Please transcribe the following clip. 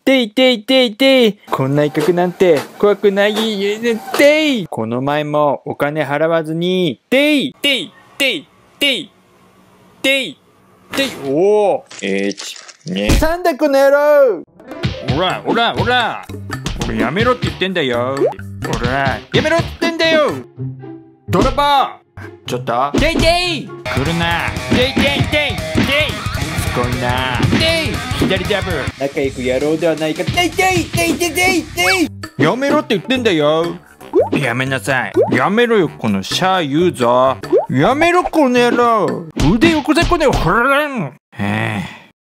ていていていて、こんな威嚇なんて怖くない。てい、この前もお金払わずに、ていていていていていてい、おー、1、2、3だこの野郎。おらおらおら、俺やめろって言ってんだよ。おらやめろって言ってんだよ。泥棒、ちょっとていてい、来るな。ていていていてい、すごいな。てい、左ジャブ、仲良くやろうではないか。ていていていていていてい、やめろって言ってんだよ。やめなさい。やめろよ、このシャー言うぞ。やめろこの野郎。腕よこせこね、ほらん。